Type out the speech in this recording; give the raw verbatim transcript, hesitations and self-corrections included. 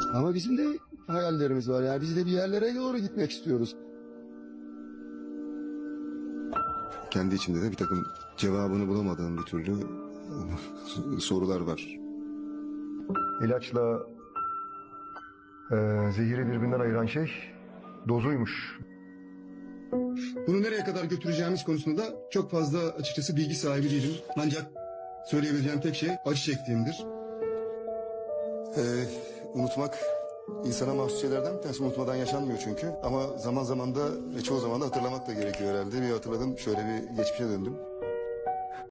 Ama bizim de hayallerimiz var. Yani biz de bir yerlere doğru gitmek istiyoruz. Kendi içimde de bir takım cevabını bulamadığım bir türlü sorular var. İlaçla e, zehiri birbirinden ayıran şey dozuymuş. Bunu nereye kadar götüreceğimiz konusunda çok fazla açıkçası bilgi sahibi değilim. Ancak söyleyebileceğim tek şey acı çektiğimdir. Ee, unutmak insana mahsus şeylerden bir tanesi. Unutmadan yaşanmıyor çünkü. Ama zaman zaman da ve çoğu zaman da hatırlamak da gerekiyor herhalde. Bir hatırladım, şöyle bir geçmişe döndüm.